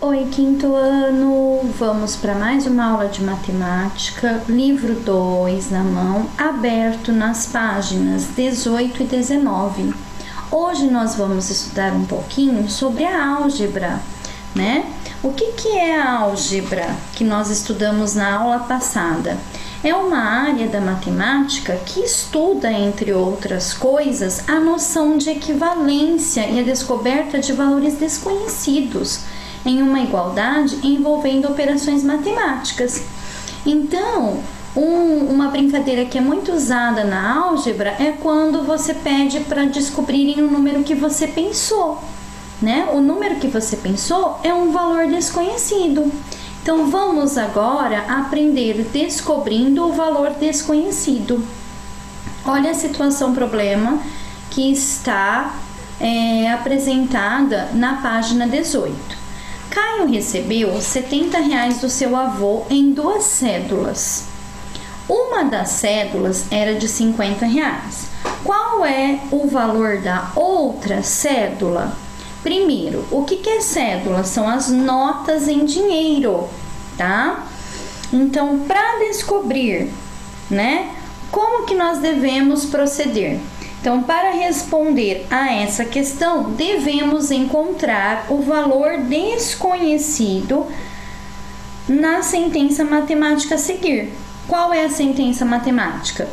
Oi, quinto ano! Vamos para mais uma aula de matemática, livro 2 na mão, aberto nas páginas 18 e 19. Hoje nós vamos estudar um pouquinho sobre a álgebra, né? O que é a álgebra que nós estudamos na aula passada? É uma área da matemática que estuda, entre outras coisas, a noção de equivalência e a descoberta de valores desconhecidos em uma igualdade envolvendo operações matemáticas. Então, uma brincadeira que é muito usada na álgebra é quando você pede para descobrirem o número que você pensou, né? O número que você pensou é um valor desconhecido. Então, vamos agora aprender descobrindo o valor desconhecido. Olha a situação problema que está apresentada na página 18. Caio recebeu R$70 do seu avô em 2 cédulas. Uma das cédulas era de R$50. Qual é o valor da outra cédula? Primeiro, o que é cédula? São as notas em dinheiro, tá? Então, para descobrir, né, como que nós devemos proceder? Então, para responder a essa questão, devemos encontrar o valor desconhecido na sentença matemática a seguir. Qual é a sentença matemática?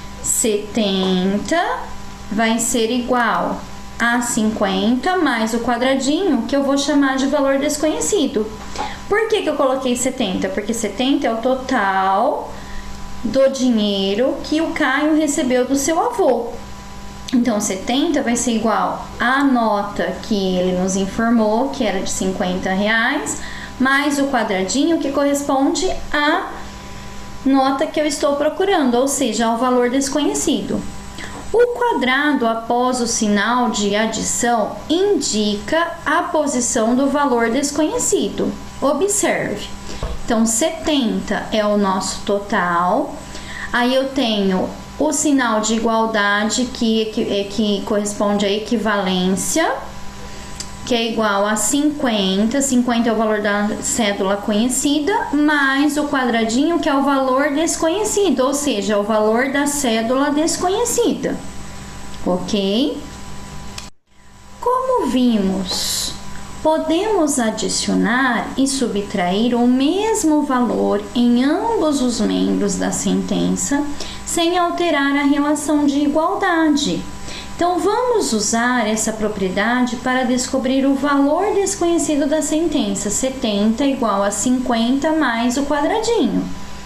70 vai ser igual a 50 mais o quadradinho, que eu vou chamar de valor desconhecido. Por que eu coloquei 70? Porque 70 é o total do dinheiro que o Caio recebeu do seu avô. Então, 70 vai ser igual à nota que ele nos informou, que era de R$50, mais o quadradinho, que corresponde à nota que eu estou procurando, ou seja, ao valor desconhecido. O quadrado após o sinal de adição indica a posição do valor desconhecido. Observe. Então, 70 é o nosso total. Aí eu tenho o sinal de igualdade que corresponde à equivalência, que é igual a 50. 50 é o valor da cédula conhecida, mais o quadradinho, que é o valor desconhecido, ou seja, o valor da cédula desconhecida. Ok? Como vimos, podemos adicionar e subtrair o mesmo valor em ambos os membros da sentença, sem alterar a relação de igualdade. Então, vamos usar essa propriedade para descobrir o valor desconhecido da sentença. 70 igual a 50 mais o quadradinho,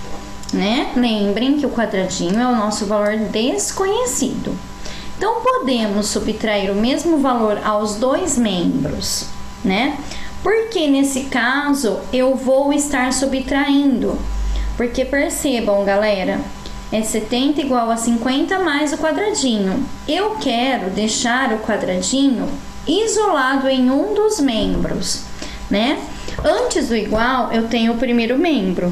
né? Lembrem que o quadradinho é o nosso valor desconhecido. Então, podemos subtrair o mesmo valor aos dois membros, né? Porque nesse caso eu vou estar subtraindo. Porque percebam, galera, é 70 igual a 50 mais o quadradinho. Eu quero deixar o quadradinho isolado em um dos membros, né? Antes do igual, eu tenho o primeiro membro.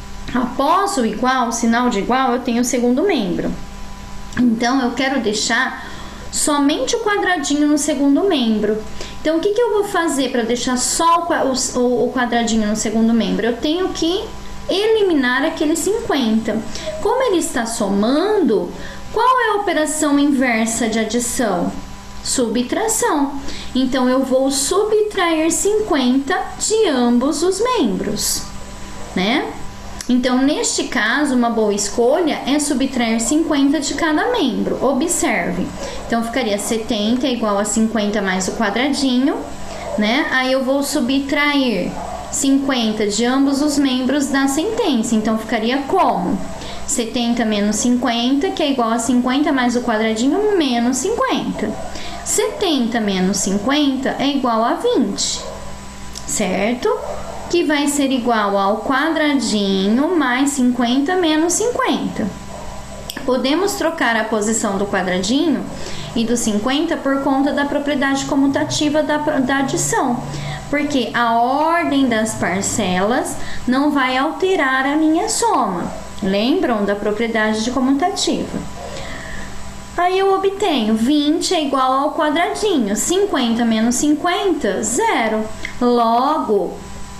Após o igual, o sinal de igual, eu tenho o segundo membro. Então, eu quero deixar somente o quadradinho no segundo membro. Então, o que eu vou fazer para deixar só o quadradinho no segundo membro? Eu tenho que eliminar aquele 50. Como ele está somando, qual é a operação inversa de adição? Subtração. Então, eu vou subtrair 50 de ambos os membros, né? Então, neste caso, uma boa escolha é subtrair 50 de cada membro. Observe. Então, ficaria 70 igual a 50 mais o quadradinho, né? Aí, eu vou subtrair 50 de ambos os membros da sentença. Então, ficaria como? 70 menos 50, que é igual a 50 mais o quadradinho, menos 50. 70 menos 50 é igual a 20, certo? Que vai ser igual ao quadradinho mais 50 menos 50. Podemos trocar a posição do quadradinho e do 50 por conta da propriedade comutativa da adição, porque a ordem das parcelas não vai alterar a minha soma. Lembram da propriedade comutativa? Aí eu obtenho 20 é igual ao quadradinho, 50 menos 50, 0. Logo,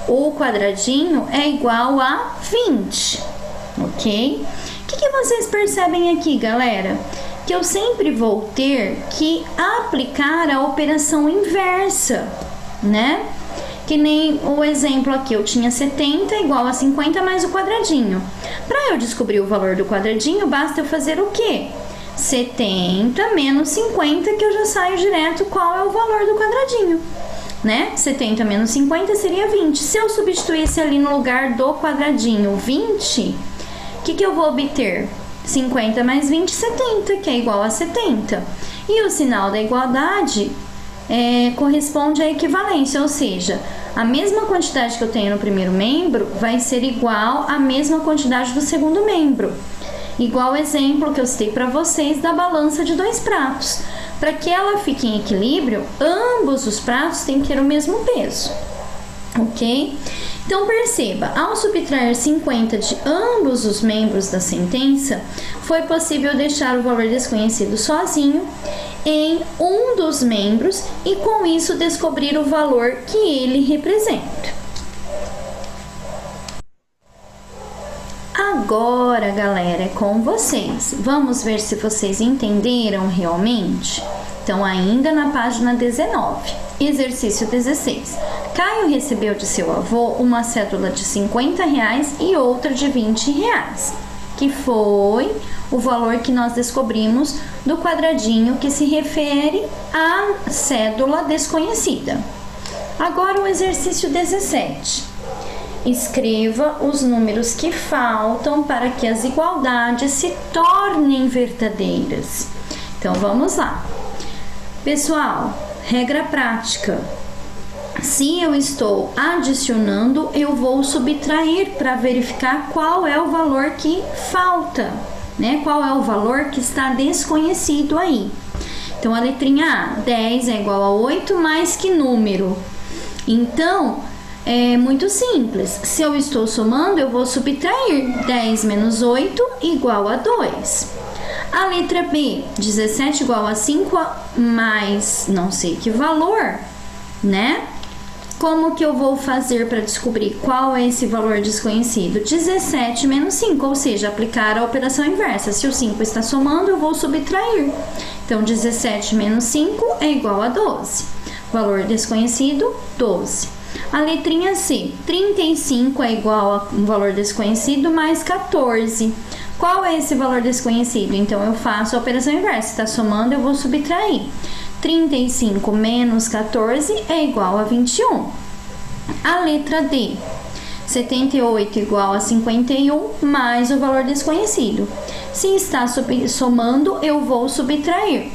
o quadradinho é igual a 20, ok? O que vocês percebem aqui, galera? Que eu sempre vou ter que aplicar a operação inversa, né? Que nem o exemplo aqui, eu tinha 70 igual a 50 mais o quadradinho. Para eu descobrir o valor do quadradinho, basta eu fazer o quê? 70 menos 50, que eu já saio direto qual é o valor do quadradinho, né? 70 menos 50 seria 20. Se eu substituísse ali no lugar do quadradinho 20, o que eu vou obter? 50 mais 20, 70, que é igual a 70. E o sinal da igualdade corresponde à equivalência, ou seja, a mesma quantidade que eu tenho no primeiro membro vai ser igual à mesma quantidade do segundo membro. Igual o exemplo que eu citei para vocês da balança de 2 pratos. Para que ela fique em equilíbrio, ambos os pratos têm que ter o mesmo peso, ok? Então perceba, ao subtrair 50 de ambos os membros da sentença, foi possível deixar o valor desconhecido sozinho em um dos membros e com isso descobrir o valor que ele representa. Agora, galera, é com vocês. Vamos ver se vocês entenderam realmente? Então, ainda na página 19, exercício 16. Caio recebeu de seu avô uma cédula de R$50 e outra de R$20, que foi o valor que nós descobrimos do quadradinho que se refere à cédula desconhecida. Agora o exercício 17. Escreva os números que faltam para que as igualdades se tornem verdadeiras. Então vamos lá. Pessoal, regra prática. Se eu estou adicionando, eu vou subtrair para verificar qual é o valor que falta, né? Qual é o valor que está desconhecido aí. Então, a letrinha A, 10 é igual a 8, mais que número? Então, é muito simples. Se eu estou somando, eu vou subtrair 10 menos 8 igual a 2. A letra B, 17 igual a 5 mais não sei que valor, né? Como que eu vou fazer para descobrir qual é esse valor desconhecido? 17 menos 5, ou seja, aplicar a operação inversa. Se o 5 está somando, eu vou subtrair. Então, 17 menos 5 é igual a 12. Valor desconhecido, 12. A letrinha C, 35 é igual a um valor desconhecido mais 14. Qual é esse valor desconhecido? Então, eu faço a operação inversa. Está somando, eu vou subtrair. 35 menos 14 é igual a 21. A letra D, 78 igual a 51 mais o valor desconhecido. Se está somando, eu vou subtrair.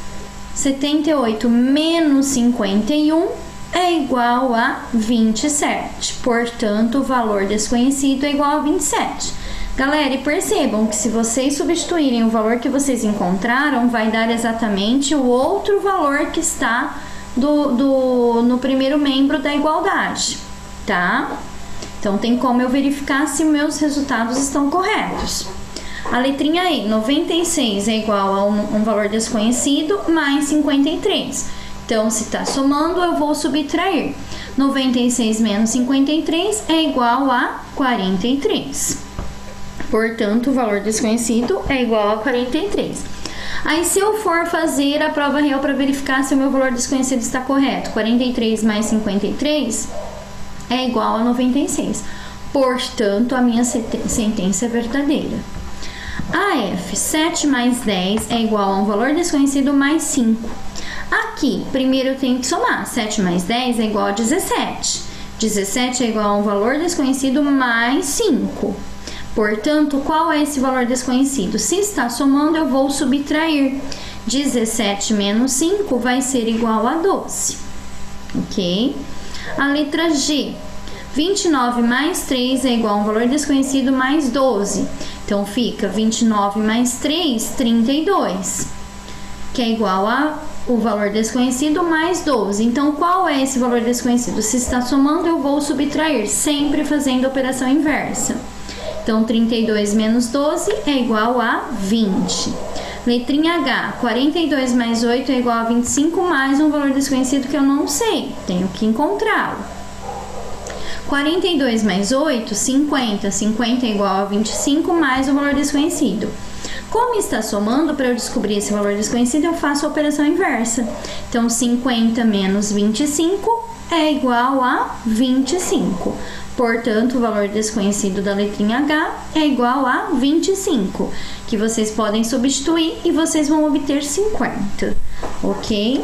78 menos 51 é igual a 27. Portanto, o valor desconhecido é igual a 27. Galera, e percebam que se vocês substituírem o valor que vocês encontraram, vai dar exatamente o outro valor que está no primeiro membro da igualdade, tá? Então, tem como eu verificar se meus resultados estão corretos. A letrinha E, 96 é igual a um valor desconhecido mais 53. Então, se está somando, eu vou subtrair. 96 menos 53 é igual a 43. Portanto, o valor desconhecido é igual a 43. Aí, se eu for fazer a prova real para verificar se o meu valor desconhecido está correto, 43 mais 53 é igual a 96. Portanto, a minha sentença é verdadeira. A F, 7 mais 10 é igual a um valor desconhecido mais 5. Aqui, primeiro eu tenho que somar. 7 mais 10 é igual a 17. 17 é igual a um valor desconhecido mais 5. Portanto, qual é esse valor desconhecido? Se está somando, eu vou subtrair. 17 menos 5 vai ser igual a 12. Ok? A letra G. 29 mais 3 é igual a um valor desconhecido mais 12. Então, fica 29 mais 3, 32. Que é igual a o valor desconhecido mais 12. Então, qual é esse valor desconhecido? Se está somando, eu vou subtrair, sempre fazendo a operação inversa. Então, 32 menos 12 é igual a 20. Letrinha H, 42 mais 8 é igual a 25, mais um valor desconhecido que eu não sei. Tenho que encontrá-lo. 42 mais 8, 50. 50 é igual a 25 mais o valor desconhecido. Como está somando, para eu descobrir esse valor desconhecido, eu faço a operação inversa. Então, 50 menos 25 é igual a 25. Portanto, o valor desconhecido da letrinha H é igual a 25, que vocês podem substituir e vocês vão obter 50, ok?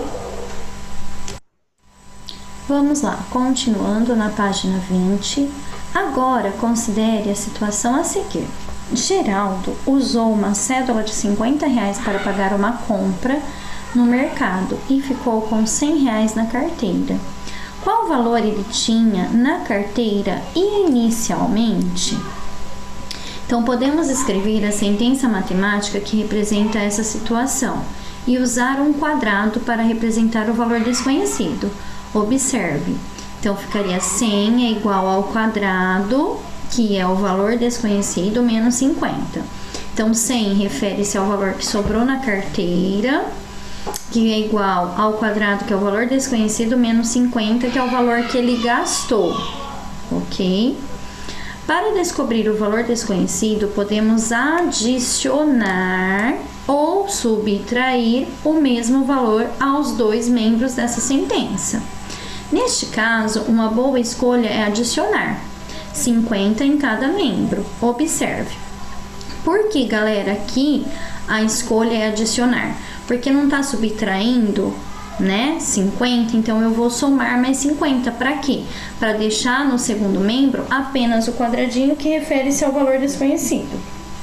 Vamos lá, continuando na página 20. Agora, considere a situação a seguir. Geraldo usou uma cédula de R$50 para pagar uma compra no mercado e ficou com R$100 na carteira. Qual valor ele tinha na carteira inicialmente? Então, podemos escrever a sentença matemática que representa essa situação e usar um quadrado para representar o valor desconhecido. Observe. Então, ficaria 100 é igual ao quadrado, que é o valor desconhecido, menos 50. Então, 100 refere-se ao valor que sobrou na carteira, que é igual ao quadrado, que é o valor desconhecido, menos 50, que é o valor que ele gastou, ok? Para descobrir o valor desconhecido, podemos adicionar ou subtrair o mesmo valor aos dois membros dessa sentença. Neste caso, uma boa escolha é adicionar 50 em cada membro. Observe. Por que, galera, aqui a escolha é adicionar? Porque não está subtraindo, né, 50, então eu vou somar mais 50. Para quê? Para deixar no segundo membro apenas o quadradinho que refere-se ao valor desconhecido.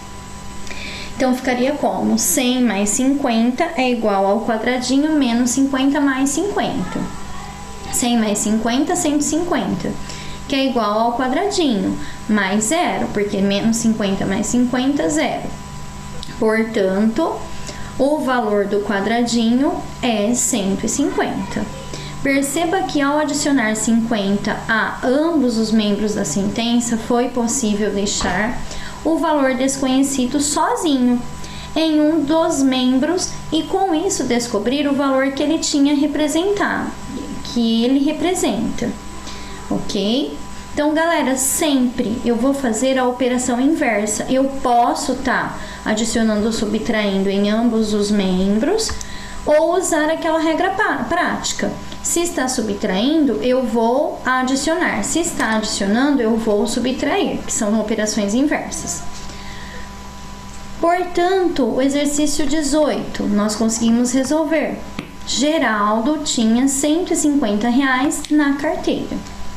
Então, ficaria como? 100 mais 50 é igual ao quadradinho menos 50 mais 50. 100 mais 50, 150, que é igual ao quadradinho, mais zero, porque menos 50 mais 50, zero. Portanto, o valor do quadradinho é 150. Perceba que ao adicionar 50 a ambos os membros da sentença, foi possível deixar o valor desconhecido sozinho em um dos membros e com isso descobrir o valor que ele tinha representado, que ele representa, ok? Então, galera, sempre eu vou fazer a operação inversa. Eu posso estar adicionando ou subtraindo em ambos os membros ou usar aquela regra prática. Se está subtraindo, eu vou adicionar. Se está adicionando, eu vou subtrair, que são operações inversas. Portanto, o exercício 18, nós conseguimos resolver. Geraldo tinha R$150 na carteira.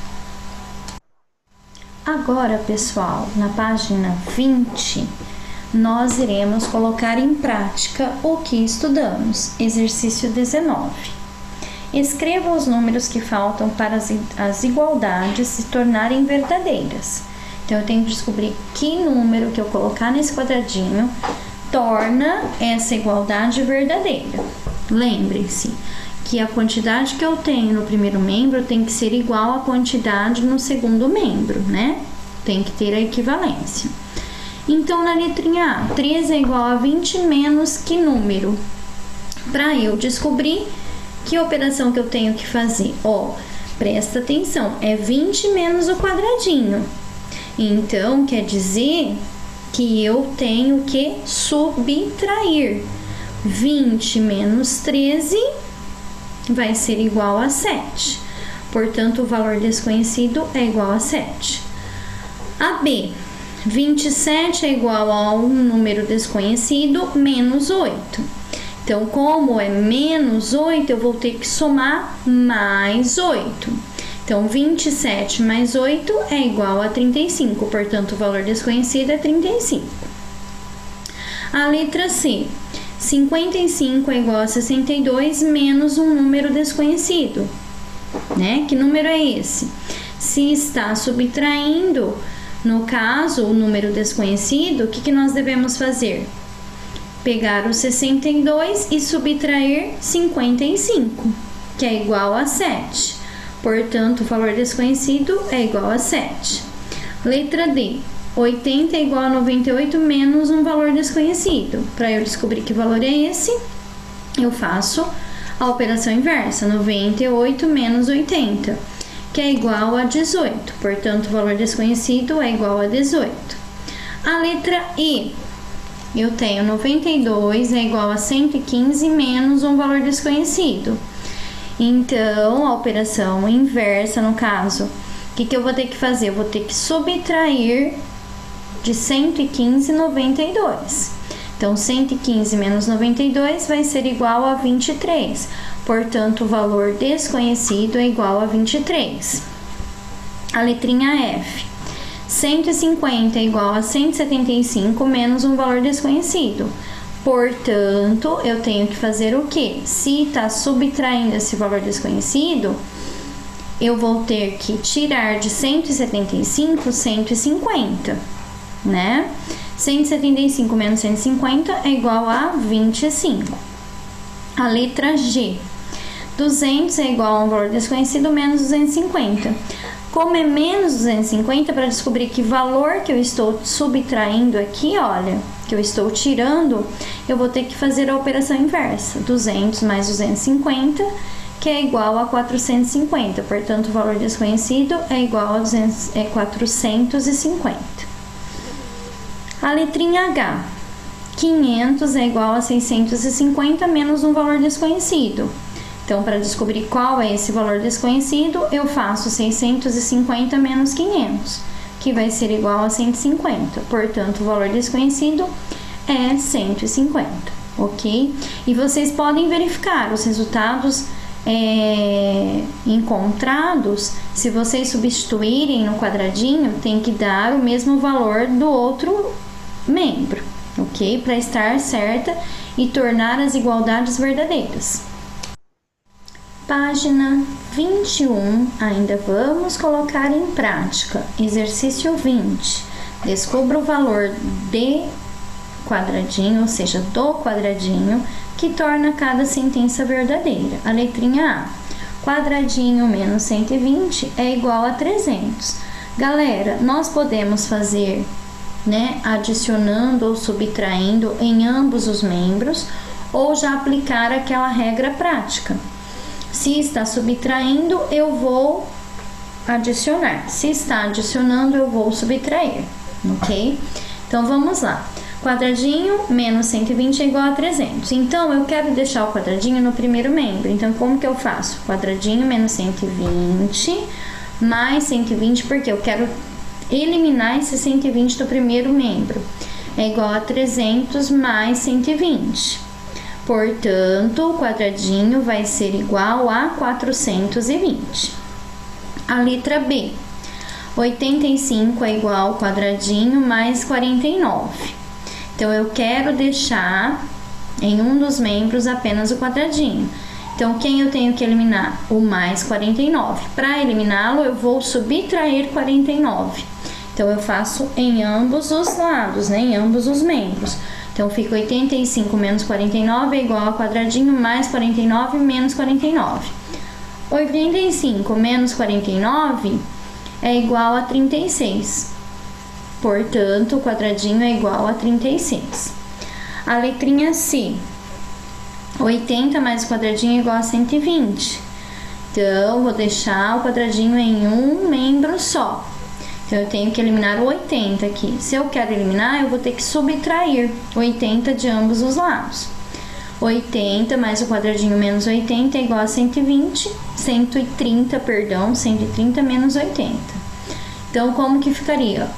Agora, pessoal, na página 20, nós iremos colocar em prática o que estudamos. Exercício 19. Escreva os números que faltam para as igualdades se tornarem verdadeiras. Então, eu tenho que descobrir que número que eu colocar nesse quadradinho torna essa igualdade verdadeira. Lembre-se que a quantidade que eu tenho no primeiro membro tem que ser igual à quantidade no segundo membro, né? Tem que ter a equivalência. Então, na letrinha A, 13 é igual a 20 menos que número? Para eu descobrir que operação que eu tenho que fazer, ó, presta atenção, é 20 menos o quadradinho. Então, quer dizer que eu tenho que subtrair. 20 menos 13 vai ser igual a 7. Portanto, o valor desconhecido é igual a 7. AB, 27 é igual a um número desconhecido menos 8. Então, como é menos 8, eu vou ter que somar mais 8. Então, 27 mais 8 é igual a 35. Portanto, o valor desconhecido é 35. A letra C, 55 é igual a 62 menos um número desconhecido, né? Que número é esse? Se está subtraindo, no caso, o número desconhecido, o que nós devemos fazer? Pegar o 62 e subtrair 55, que é igual a 7. Portanto, o valor desconhecido é igual a 7. Letra D, 80 é igual a 98 menos um valor desconhecido. Para eu descobrir que valor é esse, eu faço a operação inversa, 98 menos 80, que é igual a 18. Portanto, o valor desconhecido é igual a 18. A letra I, eu tenho 92 é igual a 115 menos um valor desconhecido. Então, a operação inversa, no caso, o que eu vou ter que fazer? Eu vou ter que subtrair de 115, 92. Então, 115 menos 92 vai ser igual a 23. Portanto, o valor desconhecido é igual a 23. A letrinha F. 150 é igual a 175 menos um valor desconhecido. Portanto, eu tenho que fazer o quê? Se está subtraindo esse valor desconhecido, eu vou ter que tirar de 175, 150, né? 175 menos 150 é igual a 25. A letra G. 200 é igual a um valor desconhecido menos 250. Como é menos 250, para descobrir que valor que eu estou subtraindo aqui, olha, que eu estou tirando, eu vou ter que fazer a operação inversa. 200 mais 250, que é igual a 450. Portanto, o valor desconhecido é igual a 450. A letrinha H. 500 é igual a 650 menos um valor desconhecido. Então, para descobrir qual é esse valor desconhecido, eu faço 650 menos 500, que vai ser igual a 150. Portanto, o valor desconhecido é 150, ok? E vocês podem verificar os resultados encontrados. Se vocês substituírem no quadradinho, tem que dar o mesmo valor do outro membro, ok? Para estar certa e tornar as igualdades verdadeiras. Página 21, ainda vamos colocar em prática. Exercício 20. Descubra o valor de quadradinho, ou seja, do quadradinho, que torna cada sentença verdadeira. A letrinha A. Quadradinho menos 120 é igual a 300. Galera, nós podemos fazer, né, adicionando ou subtraindo em ambos os membros, ou já aplicar aquela regra prática. Se está subtraindo, eu vou adicionar. Se está adicionando, eu vou subtrair, ok? Então, vamos lá. Quadradinho menos 120 é igual a 300. Então, eu quero deixar o quadradinho no primeiro membro. Então, como que eu faço? Quadradinho menos 120 mais 120, porque eu quero eliminar esse 120 do primeiro membro. É igual a 300 mais 120. Portanto, o quadradinho vai ser igual a 420. A letra B. 85 é igual ao quadradinho mais 49. Então, eu quero deixar em um dos membros apenas o quadradinho. Então, quem eu tenho que eliminar? O mais 49. Para eliminá-lo, eu vou subtrair 49. Então, eu faço em ambos os lados, né? Em ambos os membros. Então, fica 85 menos 49 é igual a quadradinho mais 49 menos 49. 85 menos 49 é igual a 36. Portanto, o quadradinho é igual a 36. A letrinha C. 80 mais o quadradinho é igual a 120. Então, vou deixar o quadradinho em um membro só. Então, eu tenho que eliminar o 80 aqui. Se eu quero eliminar, eu vou ter que subtrair 80 de ambos os lados. 80 mais o quadradinho menos 80 é igual a 120, 130, perdão, 130 menos 80. Então, como que ficaria?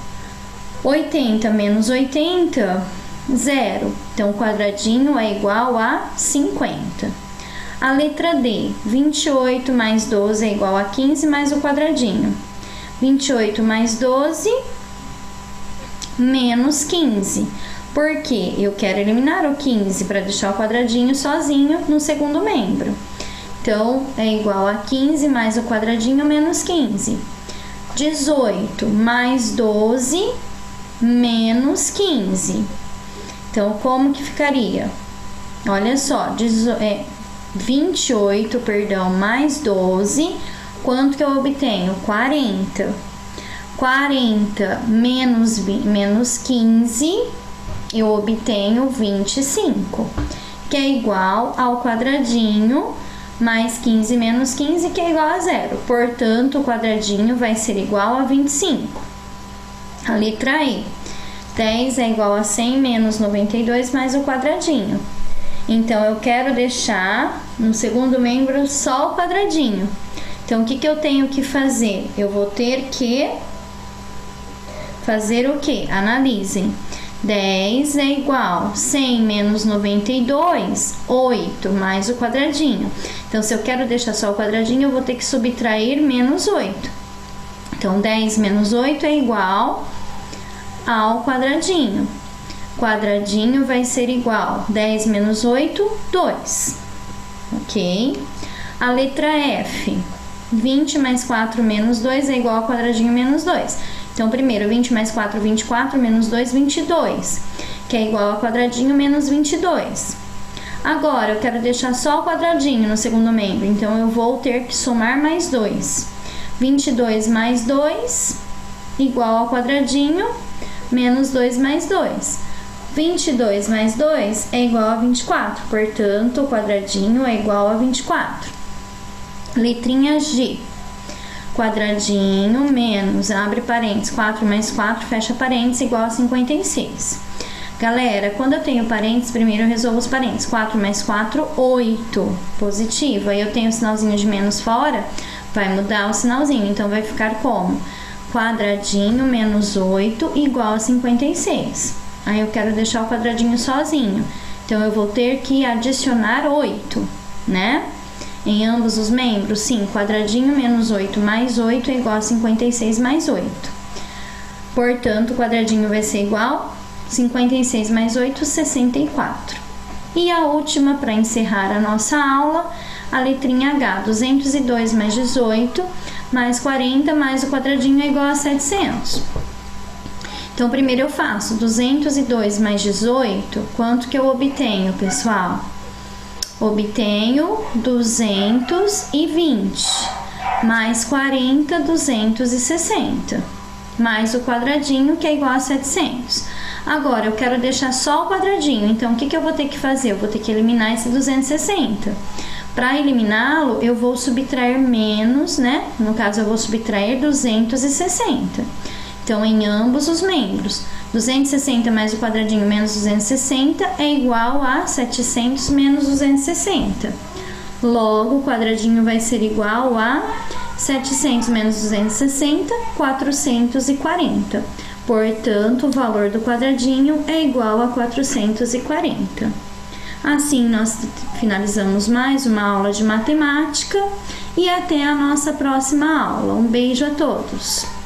80 menos 80, 0. Então, o quadradinho é igual a 50. A letra D, 28 mais 12 é igual a 15 mais o quadradinho. 28 mais 12 menos 15. Porque eu quero eliminar o 15 para deixar o quadradinho sozinho no segundo membro. Então, é igual a 15 mais o quadradinho menos 15. 18 mais 12 menos 15. Então, como que ficaria? Olha só, 28, perdão, mais 12, quanto que eu obtenho? 40. 40 menos 15, eu obtenho 25, que é igual ao quadradinho mais 15 menos 15, que é igual a 0. Portanto, o quadradinho vai ser igual a 25. A letra E. 10 é igual a 100 menos 92 mais o quadradinho. Então, eu quero deixar no segundo membro só o quadradinho. Então, o que eu tenho que fazer? Eu vou ter que fazer o quê? Analisem. 10 é igual a 100 menos 92, 8, mais o quadradinho. Então, se eu quero deixar só o quadradinho, eu vou ter que subtrair menos 8. Então, 10 menos 8 é igual ao quadradinho. Quadradinho vai ser igual a 10 menos 8, 2. Ok? A letra F. 20 mais 4 menos 2 é igual ao quadradinho menos 2. Então, primeiro, 20 mais 4, 24, menos 2, 22, que é igual ao quadradinho menos 22. Agora, eu quero deixar só o quadradinho no segundo membro, então eu vou ter que somar mais 2. 22 mais 2, igual ao quadradinho, menos 2 mais 2. 22 mais 2 é igual a 24, portanto, o quadradinho é igual a 24. Letrinha G. Quadradinho menos, abre parênteses, 4 mais 4, fecha parênteses, igual a 56. Galera, quando eu tenho parênteses, primeiro eu resolvo os parênteses. 4 mais 4, 8, positivo. Aí eu tenho o sinalzinho de menos fora, vai mudar o sinalzinho, então vai ficar como? Quadradinho menos 8 igual a 56. Aí eu quero deixar o quadradinho sozinho, então eu vou ter que adicionar 8, né? Em ambos os membros, sim, quadradinho menos 8 mais 8 é igual a 56 mais 8. Portanto, o quadradinho vai ser igual a 56 mais 8, 64. E a última, para encerrar a nossa aula, a letrinha H, 202 mais 18, mais 40, mais o quadradinho é igual a 700. Então, primeiro eu faço 202 mais 18, quanto que eu obtenho, pessoal? Obtenho 220, mais 40, 260, mais o quadradinho, que é igual a 700. Agora, eu quero deixar só o quadradinho, então, o que eu vou ter que fazer? Eu vou ter que eliminar esse 260. Para eliminá-lo, eu vou subtrair menos, né? No caso, eu vou subtrair 260. Então, em ambos os membros, 260 mais o quadradinho menos 260 é igual a 700 menos 260. Logo, o quadradinho vai ser igual a 700 menos 260, 440. Portanto, o valor do quadradinho é igual a 440. Assim, nós finalizamos mais uma aula de matemática e até a nossa próxima aula. Um beijo a todos!